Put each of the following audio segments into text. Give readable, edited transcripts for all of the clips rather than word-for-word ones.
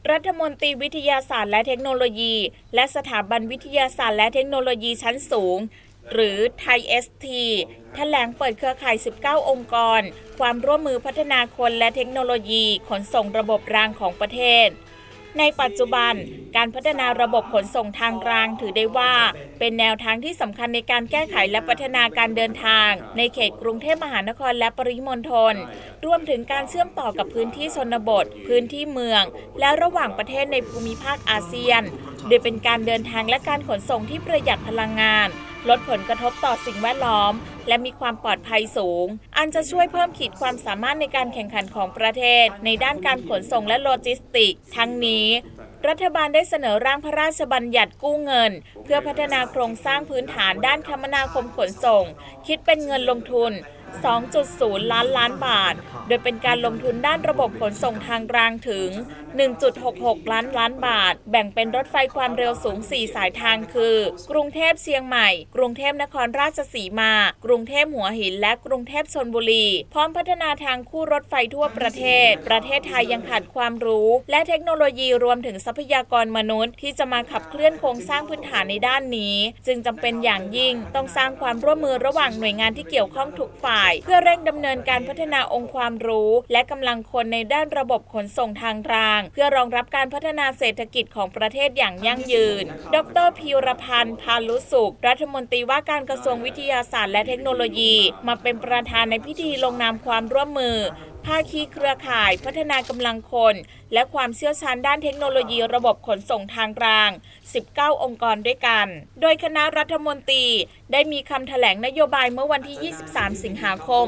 รัฐมนตรีวิทยาศาสตร์และเทคโนโลยีและสถาบันวิทยาศาสตร์และเทคโนโลยีชั้นสูงหรือไทย ST แถลงเปิดเครือข่าย 19 องค์กรความร่วมมือพัฒนาคนและเทคโนโลยีขนส่งระบบรางของประเทศในปัจจุบันการพัฒนาระบบขนส่งทางรางถือได้ว่าเป็นแนวทางที่สำคัญในการแก้ไขและพัฒนาการเดินทางในเขตกรุงเทพมหานครและปริมณฑลรวมถึงการเชื่อมต่อกับพื้นที่ชนบทพื้นที่เมืองและระหว่างประเทศในภูมิภาคอาเซียนโดยเป็นการเดินทางและการขนส่งที่ประหยัดพลังงานลดผลกระทบต่อสิ่งแวดล้อมและมีความปลอดภัยสูงอันจะช่วยเพิ่มขีดความสามารถในการแข่งขันของประเทศในด้านการขนส่งและโลจิสติกส์ทั้งนี้รัฐบาลได้เสนอร่างพระราชบัญญัติกู้เงินเพื่อพัฒนาโครงสร้างพื้นฐานด้านคมนาคมขนส่งคิดเป็นเงินลงทุน 2.0 ล้านบาทโดยเป็นการลงทุนด้านระบบขนส่งทางรางถึง 1.66 ล้านบาทแบ่งเป็นรถไฟความเร็วสูง 4 สายทางคือกรุงเทพเชียงใหม่กรุงเทพนครราชสีมากรุงเทพหัวหินและกรุงเทพชลบุรีพร้อมพัฒนาทางคู่รถไฟทั่วประเทศไทยยังขาดความรู้และเทคโนโลยีรวมถึงทรัพยากรมนุษย์ที่จะมาขับเคลื่อนโครงสร้างพื้นฐานในด้านนี้จึงจำเป็นอย่างยิ่งต้องสร้างความร่วมมือระหว่างหน่วยงานที่เกี่ยวข้องทุกฝ่ายเพื่อเร่งดำเนินการพัฒนาองค์ความรู้และกำลังคนในด้านระบบขนส่งทางรางเพื่อรองรับการพัฒนาเศรษฐกิจของประเทศอย่างยั่งยืนดร.พีรพันธ์ พานุสุขรัฐมนตรีว่าการกระทรวงวิทยาศาสตร์และเทคโนโลยีมาเป็นประธานในพิธีลงนามความร่วมมือภาคีเครือข่ายพัฒนากำลังคนและความเชี่ยวชาญด้านเทคโนโลยีระบบขนส่งทางราง 19 องค์กรด้วยกันโดยคณะรัฐมนตรีได้มีคำแถลงนโยบายเมื่อวันที่ 23 สิงหาคม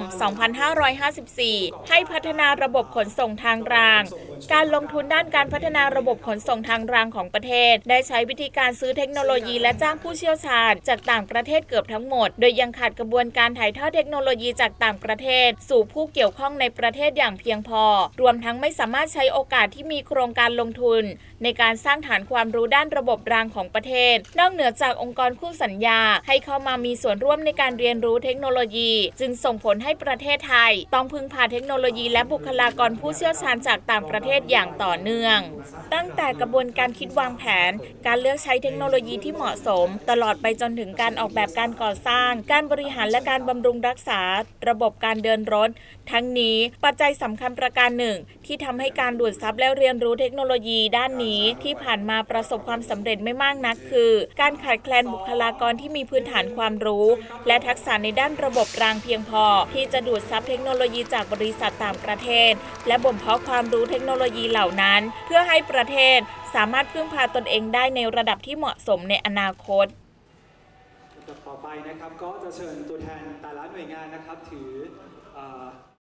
2554 ให้พัฒนาระบบขนส่งทางรางการลงทุนด้านการพัฒนาระบบขนส่งทางรางของประเทศได้ใช้วิธีการซื้อเทคโนโลยีและจ้างผู้เชี่ยวชาญจากต่างประเทศเกือบทั้งหมดโดยยังขาดกระบวนการถ่ายทอดเทคโนโลยีจากต่างประเทศสู่ผู้เกี่ยวข้องในประเทศอย่างเพียงพอรวมทั้งไม่สามารถใช้โอกาสที่มีโครงการลงทุนในการสร้างฐานความรู้ด้านระบบรางของประเทศนอกเหนือจากองค์กรคู่สัญญาให้เข้ามามีส่วนร่วมในการเรียนรู้เทคโนโลยีจึงส่งผลให้ประเทศไทยต้องพึ่งพาเทคโนโลยีและบุคลากรผู้เชี่ยวชาญจากต่างประเทศอย่างต่อเนื่องตั้งแต่กระบวนการคิดวางแผนการเลือกใช้เทคโนโลยีที่เหมาะสมตลอดไปจนถึงการออกแบบการก่อสร้างการบริหารและการบำรุงรักษาระบบการเดินรถทั้งนี้ปัจจัยสำคัญประการหนึ่งที่ทำให้การดูดซับและเรียนรู้เทคโนโลยีด้านนี้ที่ผ่านมาประสบความสำเร็จไม่มากนักคือการขาดแคลนบุคลากรที่มีพื้นฐานความรู้และทักษะในด้านระบบรางเพียงพอที่จะดูดซับเทคโนโลยีจากบริษัทต่างประเทศและบ่มเพาะความรู้เทคโนโลยีเหล่านั้นเพื่อให้ประเทศสามารถพึ่งพาตนเองได้ในระดับที่เหมาะสมในอนาคตต่อไปนะครับก็จะเชิญตัวแทนแต่ละหน่วยงานนะครับถือ